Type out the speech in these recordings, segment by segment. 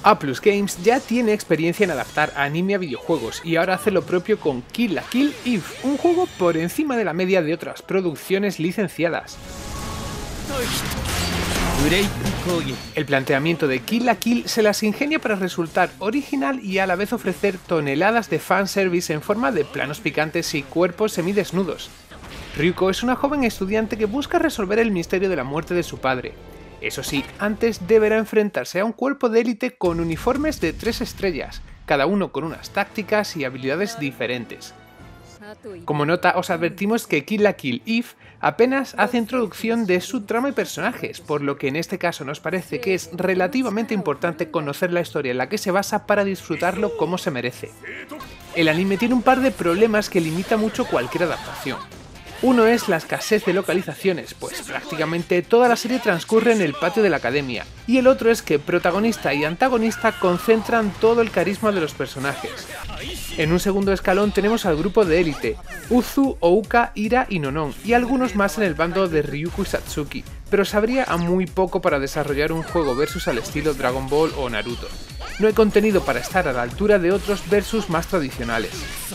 Atlus Games ya tiene experiencia en adaptar anime a videojuegos y ahora hace lo propio con Kill la Kill Eve, un juego por encima de la media de otras producciones licenciadas. El planteamiento de Kill la Kill se las ingenia para resultar original y a la vez ofrecer toneladas de fanservice en forma de planos picantes y cuerpos semidesnudos. Ryuko es una joven estudiante que busca resolver el misterio de la muerte de su padre. Eso sí, antes deberá enfrentarse a un cuerpo de élite con uniformes de 3 estrellas, cada uno con unas tácticas y habilidades diferentes. Como nota, os advertimos que Kill la Kill Eve apenas hace introducción de su trama y personajes, por lo que en este caso nos parece que es relativamente importante conocer la historia en la que se basa para disfrutarlo como se merece. El anime tiene un par de problemas que limita mucho cualquier adaptación. Uno es la escasez de localizaciones, pues prácticamente toda la serie transcurre en el patio de la academia, y el otro es que protagonista y antagonista concentran todo el carisma de los personajes. En un segundo escalón tenemos al grupo de élite, Uzu, Ouka, Ira y Nonon, y algunos más en el bando de Ryuko y Satsuki, pero sabría a muy poco para desarrollar un juego versus al estilo Dragon Ball o Naruto. No hay contenido para estar a la altura de otros versus más tradicionales.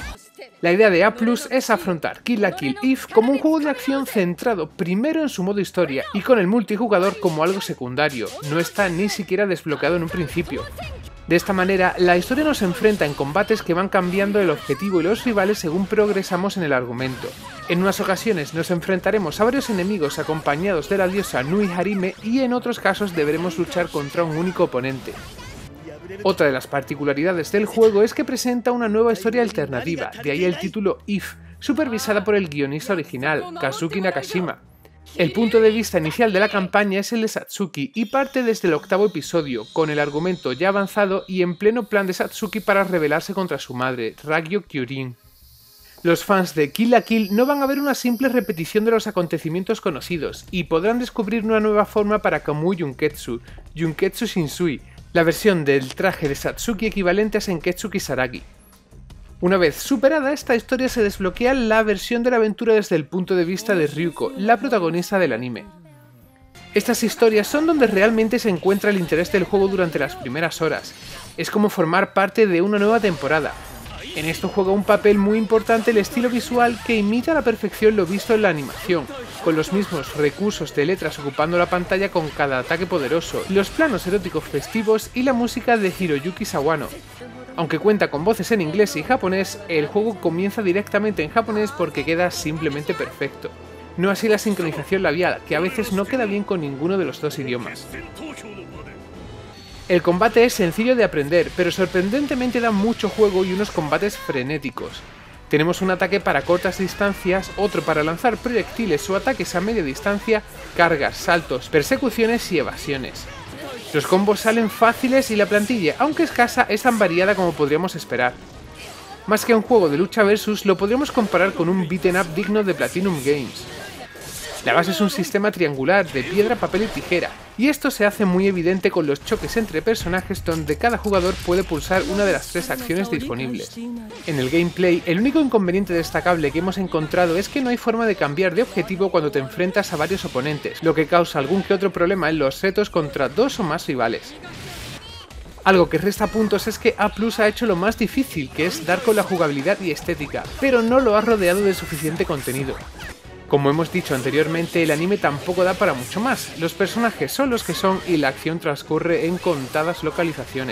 La idea de Atlus es afrontar Kill la Kill Eve como un juego de acción centrado primero en su modo historia y con el multijugador como algo secundario, no está ni siquiera desbloqueado en un principio. De esta manera, la historia nos enfrenta en combates que van cambiando el objetivo y los rivales según progresamos en el argumento. En unas ocasiones nos enfrentaremos a varios enemigos acompañados de la diosa Nui Harime y en otros casos deberemos luchar contra un único oponente. Otra de las particularidades del juego es que presenta una nueva historia alternativa, de ahí el título Eve, supervisada por el guionista original, Kazuki Nakashima. El punto de vista inicial de la campaña es el de Satsuki y parte desde el 8º episodio, con el argumento ya avanzado y en pleno plan de Satsuki para rebelarse contra su madre, Ragyo Kyurin. Los fans de Kill la Kill no van a ver una simple repetición de los acontecimientos conocidos, y podrán descubrir una nueva forma para Kamui Junketsu, Junketsu Shinsui, la versión del traje de Satsuki equivalente a Senketsu Kisaragi. Una vez superada esta historia se desbloquea la versión de la aventura desde el punto de vista de Ryuko, la protagonista del anime. Estas historias son donde realmente se encuentra el interés del juego durante las primeras horas, es como formar parte de una nueva temporada. En esto juega un papel muy importante el estilo visual que imita a la perfección lo visto en la animación, con los mismos recursos de letras ocupando la pantalla con cada ataque poderoso, los planos eróticos festivos y la música de Hiroyuki Sawano. Aunque cuenta con voces en inglés y japonés, el juego comienza directamente en japonés porque queda simplemente perfecto. No así la sincronización labial, que a veces no queda bien con ninguno de los dos idiomas. El combate es sencillo de aprender, pero sorprendentemente da mucho juego y unos combates frenéticos. Tenemos un ataque para cortas distancias, otro para lanzar proyectiles o ataques a media distancia, cargas, saltos, persecuciones y evasiones. Los combos salen fáciles y la plantilla, aunque escasa, es tan variada como podríamos esperar. Más que un juego de lucha versus, lo podríamos comparar con un beat'em up digno de Platinum Games. La base es un sistema triangular de piedra, papel y tijera, y esto se hace muy evidente con los choques entre personajes donde cada jugador puede pulsar una de las 3 acciones disponibles. En el gameplay, el único inconveniente destacable que hemos encontrado es que no hay forma de cambiar de objetivo cuando te enfrentas a varios oponentes, lo que causa algún que otro problema en los retos contra 2 o más rivales. Algo que resta puntos es que Atlus ha hecho lo más difícil, que es dar con la jugabilidad y estética, pero no lo ha rodeado de suficiente contenido. Como hemos dicho anteriormente, el anime tampoco da para mucho más, los personajes son los que son y la acción transcurre en contadas localizaciones.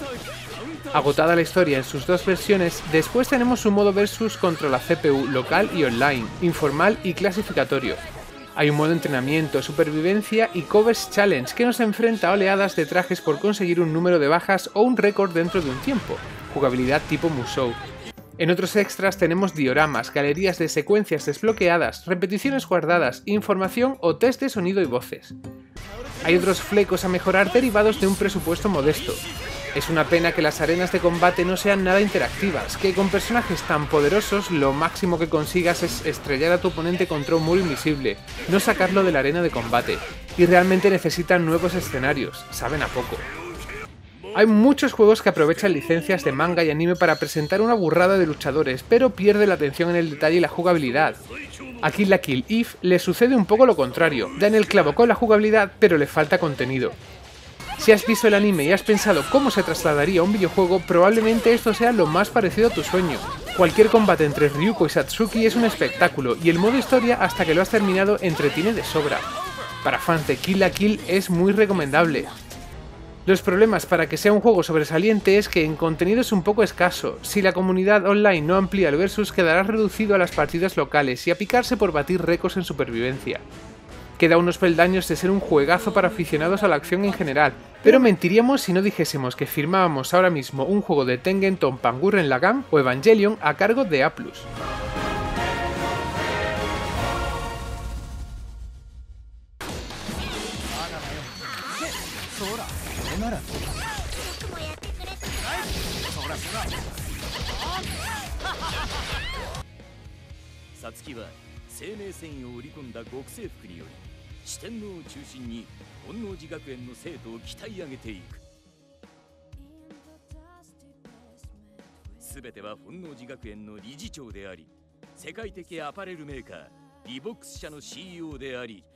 Agotada la historia en sus 2 versiones, después tenemos un modo versus contra la CPU local y online, informal y clasificatorio. Hay un modo entrenamiento, supervivencia y covers challenge que nos enfrenta a oleadas de trajes por conseguir un número de bajas o un récord dentro de un tiempo, jugabilidad tipo Musou. En otros extras tenemos dioramas, galerías de secuencias desbloqueadas, repeticiones guardadas, información o test de sonido y voces. Hay otros flecos a mejorar derivados de un presupuesto modesto. Es una pena que las arenas de combate no sean nada interactivas, que con personajes tan poderosos lo máximo que consigas es estrellar a tu oponente contra un muro invisible, no sacarlo de la arena de combate. Y realmente necesitan nuevos escenarios, saben a poco. Hay muchos juegos que aprovechan licencias de manga y anime para presentar una burrada de luchadores, pero pierde la atención en el detalle y la jugabilidad. A Kill la Kill Eve le sucede un poco lo contrario, da en el clavo con la jugabilidad, pero le falta contenido. Si has visto el anime y has pensado cómo se trasladaría a un videojuego, probablemente esto sea lo más parecido a tu sueño. Cualquier combate entre Ryuko y Satsuki es un espectáculo, y el modo historia, hasta que lo has terminado, entretiene de sobra. Para fans de Kill la Kill es muy recomendable. Los problemas para que sea un juego sobresaliente es que en contenido es un poco escaso. Si la comunidad online no amplía el versus, quedará reducido a las partidas locales y a picarse por batir récords en supervivencia. Queda unos peldaños de ser un juegazo para aficionados a la acción en general, pero mentiríamos si no dijésemos que firmábamos ahora mismo un juego de Tengen Toppan Gurren Lagann o Evangelion a cargo de Atlus. Satsuki は生命繊維を売り込んだ極政服により四天王を中心に本能寺学園の生徒を鍛え上げていく。全ては本能寺学園の理事長であり、世界的アパレルメーカーリボックス社の CEO であり、